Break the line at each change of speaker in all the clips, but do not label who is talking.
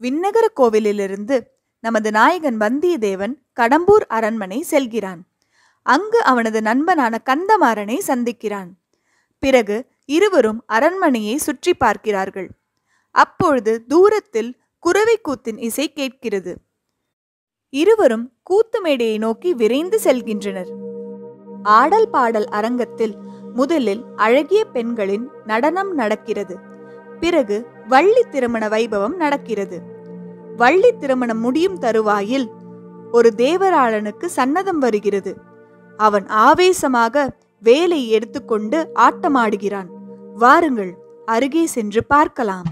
விண்ணகர கோவிலிலிருந்து நமது நாயகன் வந்தியத்தேவன் கடம்பூர் அரண்மனை செல்கிறான். அங்கு அவனது நண்பனான கந்தமாறனை சந்திக்கிறான். பிறகு இருவரும் அரண்மனையை சுற்றி பார்க்கிறார்கள். அப்பொழுது தூரத்தில் குரவை கூத்தின் இசை கேட்கிறது. இருவரும் கூத்து மேடையை நோக்கி விரைந்து செல்கின்றனர். ஆடல் பாடல் அரங்கத்தில் முதலில் அழகிய பெண்களின் நடனம் நடக்கிறது. பிறகு வள்ளி திருமண வைபவம் நடக்கிறது. வள்ளி திருமணம் முடியும் தருவாயில் ஒரு தேவராளனுக்கு சன்னதம் வருகிறது. அவன் ஆவேசமாக வேலை எடுத்துக்கொண்டு ஆட்டமாடுகிறான். வாருங்கள், அருகே சென்று பார்க்கலாம்.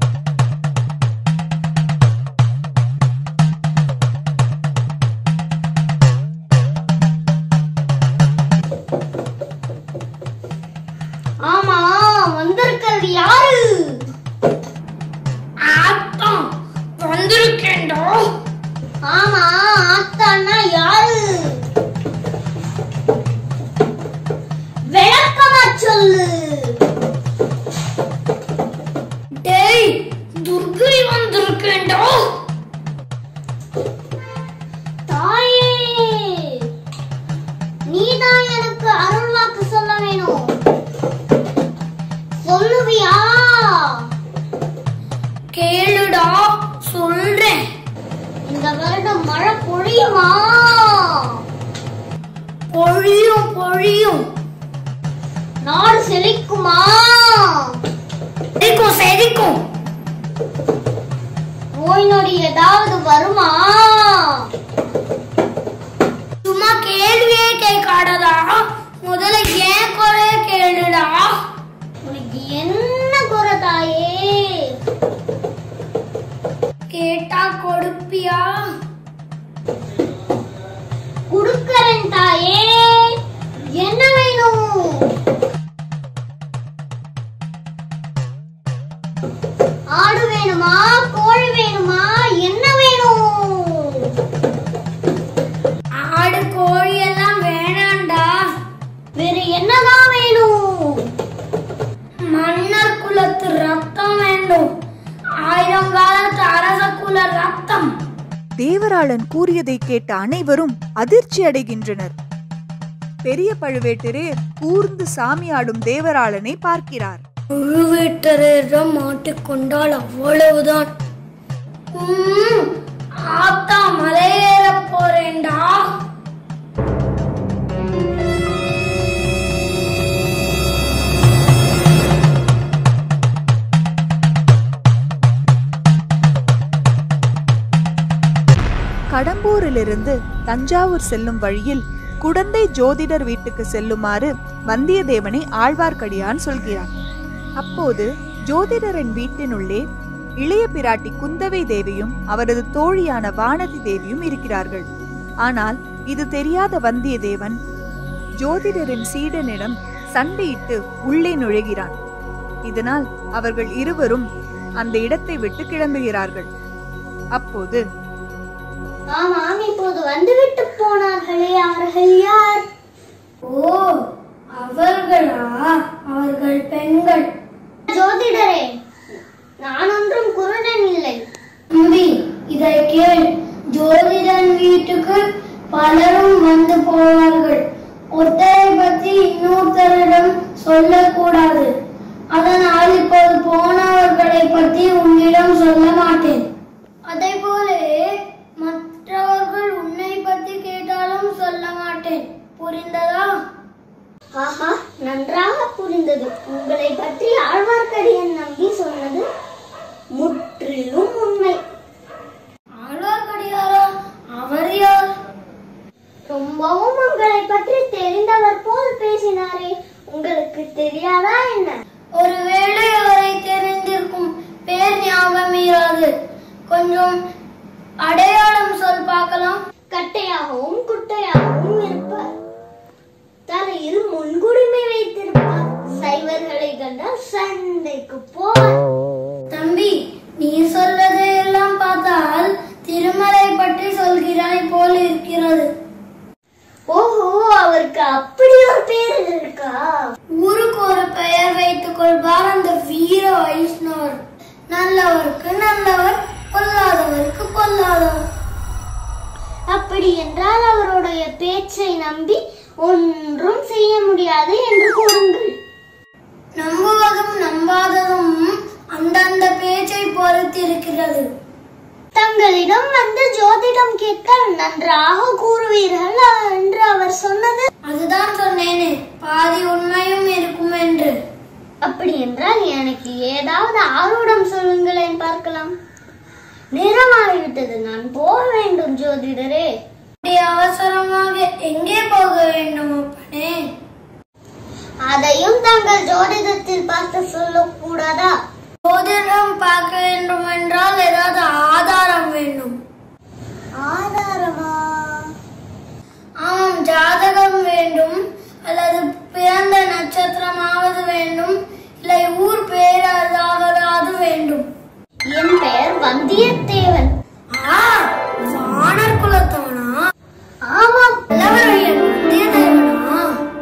ஆமா, வந்திருக்கிறது யாரு? ஆத்தா வந்திருக்கேன்டா. ஆமா, ஆத்தான்னா யாரு? விளக்கமா சொல்லு. டேய், துர்கை வந்திருக்கேன்டா. தாயே, நீதான் எனக்கு அருள் வாக்கு சொல்ல வேணும். சொல்லுவியா? கேளுடா, சொல்றேன். இந்த வருடம் மழை பொழியுமா? பொழியும் பொழியும். நாடு செழிக்குமா? செழிக்கும் செழிக்கும். நோய் நொடி ஏதாவது வருமா? சும்மா கேள்வியே கேட்காதடா, முதல்ல ஏன் குறைய கேளுடா. உனக்கு என்ன குறை தாயே? கேட்டா கொடுப்பியா? குடுக்கறேன் தாயே. என்ன வேணும்? ஆடு வேணுமா? கோழி வேணுமா? என்ன வேணும்? ஆடு கோழி எல்லாம் வேணாண்டா. வேற என்னதான் வேணும்? மன்னர் குலத்து ரத்தம் வேண்டும். 1000 காலத்து அரச குல ரத்தம்.
தேவராளன் கூறியதை கேட்ட அனைவரும் அதிர்ச்சி அடைகின்றனர். பெரிய பழுவேட்டரே கூர்ந்து சாமியாடும் தேவராளனை பார்க்கிறார்.
பழுவேட்டரிடம் மாட்டிக்கொண்டால் அவ்வளவுதான். ஆத்தா மலையேற போறேன்டா.
கடம்பூரிலிருந்து தஞ்சாவூர் செல்லும் வழியில் குடந்தை ஜோதிடர் வீட்டுக்கு செல்லுமாறு வந்தியத்தேவனை ஆழ்வார்க்கடியான் சொல்கிறான். அப்போது ஜோதிடரின் வீட்டினுள்ளே இளைய பிராட்டி குந்தவை தேவியும் அவரது தோழியான வானதி தேவியும் இருக்கிறார்கள். ஆனால் இது தெரியாத வந்தியத்தேவன் ஜோதிடரின் சீடனிடம் சண்டையிட்டு உள்ளே நுழைகிறான். இதனால் அவர்கள் இருவரும் அந்த இடத்தை விட்டு கிளம்புகிறார்கள். அப்போது
ஆமாம், இப்போது வந்துவிட்டு போனார்களே, அவர்கள் யார்? ஓ, அவர்களா? அவர்கள் பெண்கள். ஜோதிடரே, நான் ஒன்றும் குருடன் இல்லை. தம்பி, இதை கேள். ஜோதிடன் வீட்டுக்கு பலரும் வந்து போவார்கள். ஒருத்தரை பற்றி இன்னொருத்தரிடம் சொல்லக்கூடாது. அதனால் இப்போது போனவர்களை பற்றி உன்னிடம் சொல்ல மாட்டேன். அதே போல மற்றவர்கள் உன்னை பற்றி கேட்டாலும் சொல்ல மாட்டேன். புரிந்ததா? ஆஹா, நன்றாக புரிந்தது. உங்களை பற்றி ஆழ்வார்க்கடியான் நம்பி சொன்னது முற்றிலும் உண்மை. ஆழ்வார்க்கடியாரா? அவர் யார்? ரொம்பவும் உங்களை பற்றி தெரிந்தவர் போல் பேசினாரே, உங்களுக்கு தெரியாதா என்ன? ஒருவேளை அவரை தெரிந்திருக்கும், பேர் ஞாபகம் இராது. கொஞ்சம் அடையாளம் சொல் பார்க்கலாம். கட்டையாகவும் குட்டையாகவும் இருப்பார். தலையில் முன்குடுமை வைத்திருப்பார். சைவர்களை கண்டால் சண்டைக்கு போவார். தம்பி, நீ சொல்வதை எல்லாம் பார்த்தால் திருமலை பற்றி சொல்கிறாய் போல் இருக்கிறது. ஓஹோ, அவருக்கு அப்படி ஒரு பெயர் இருக்கா? ஊருக்கு ஒரு பெயர் வைத்துக் கொள்வார் அந்த வீர வைஷ்ணவர். நல்லவருக்கு நல்லவர், பொல்லாத ஒத்துக்கொள்ளாதா? அப்படி என்றால் அவருடைய பேச்சை நம்பி ஒன்றும் செய்ய முடியாது என்று கூறுங்கள். நம்புவதும் நம்பாததும் அந்தந்த பேச்சை பொறுத்திருக்கிறது. தங்களிடம் வந்து ஜோதிடம் கேட்க நன்றாக கூறுவீர்கள் என்று அவர் சொன்னது. அதுதான் சொன்னேனே, பாதி உண்மையும் இருக்கும் என்று. அப்படி என்றால் எனக்கு ஏதாவது ஆர்வம் சொல்லுங்களேன் பார்க்கலாம். நேரமாகிவிட்டது, நான் போக வேண்டும் ஜோதிடரே. அவசரமாக எங்கே போக வேண்டும் அப்பனே? அதையும் தாங்கள் ஜோதிடத்தில் பார்த்து சொல்லக்கூடாதா? ஜோதிடம் பார்க்க வேண்டும் என்றால் ஏதாவது ஆதாரம் வேண்டும். ஆதாரமா? ஆமாம், ஜாதகம் வேண்டும், அல்லது பிறந்த நட்சத்திரமாவது வேண்டும், இல்லை ஊர் பேராவது வேண்டும். என் பெயர் வந்தியத்தேவன். வானர் குலத்தவனா? ஆமாம். வந்தியத்தேவனா?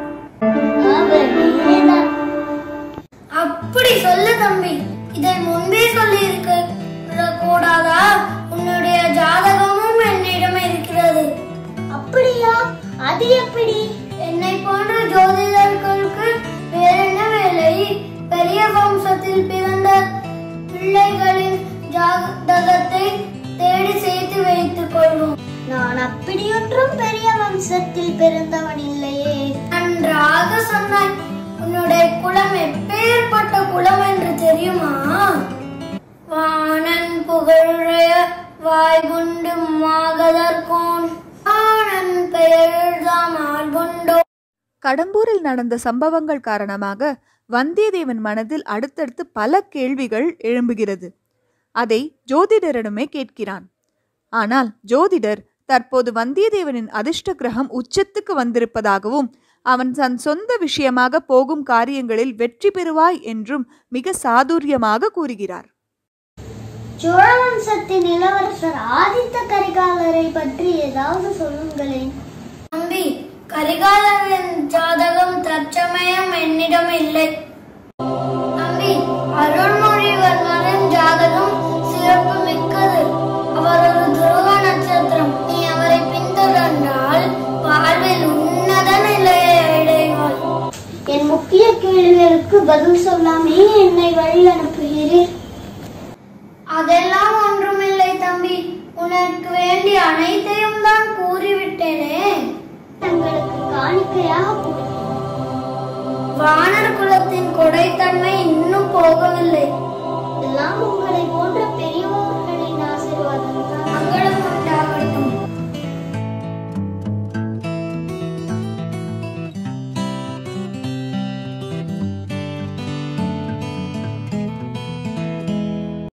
அப்படி சொல்லு தம்பி. இதை முன்பே சொல்லி இருக்க கூடாதா? உன்னுடைய ஜாதகமும் என்னிடம் இருக்கிறது. அப்படியா? அது எப்படி? என்னை போன்ற ஜோதிடர்களுக்கு வேற என்ன வேலை? பெரிய வம்சத்தில் பிறந்த பிள்ளைகளின் ஜாதகத்தை தேடி சேர்த்து வைத்துக் கொள்வோம். நான் அப்படியொன்றும் பெரிய வம்சத்தில் பிறந்தவன் இல்லையே. நன்றாக சொன்னாய். உன்னுடைய குலம் எப்பேற்பட்ட குலம் என்று தெரியுமா? வானன் புகழைய வாய்குண்டு மாகதற்கோன் ஆனன் பெயர்தாம் ஆள்கொண்டோ.
கடம்பூரில் நடந்த சம்பவங்கள் காரணமாக வந்தியத்தேவன் மனதில் அடுத்தடுத்து பல கேள்விகள் எழும்புகிறது. அதை ஜோதிடரிடமே கேட்கிறான். ஆனால் ஜோதிடர் தற்போது வந்தியத்தேவனின் அதிர்ஷ்ட கிரகம் உச்சத்துக்கு வந்திருப்பதாகவும் அவன் தன் சொந்த விஷயமாக போகும் காரியங்களில் வெற்றி பெறுவாய் என்றும் மிக சாதுரியமாக கூறுகிறார்.
சோழ வம்சத்தின் இளவரசர் ஆதித்த கரிகாலரை பற்றி ஏதாவது சொல்லுங்களேன். தம்பி, கரிகாலரின் ஜாதகம் தற்சமயம் என்னிடம் இல்லை. தம்பி, அருள்மொழிவர்மரின் ஜாதகம் சிறப்பு மிக்கது. அவர் ஒரு துருவ நட்சத்திரம். நீ அவரை பின்தொடர்ந்தால் வாழ்வில் உன்னத நிலையை அடைவாய். என் முக்கிய கேள்விகளுக்கு பதில் சொல்லாமே என்னை வழி அனுப்புகிறீர். அதெல்லாம் ஒன்றுமில்லை தம்பி. உனக்கு வேண்டிய அனைத்தையும் தான் கூறிவிட்டேனே. தங்களுக்கு காணிக்கையாக வானர் குலத்தின் கொடைத்தன்மை இன்னும் போகவில்லை. எல்லாம் உங்களை போன்ற பெரியவர்கள்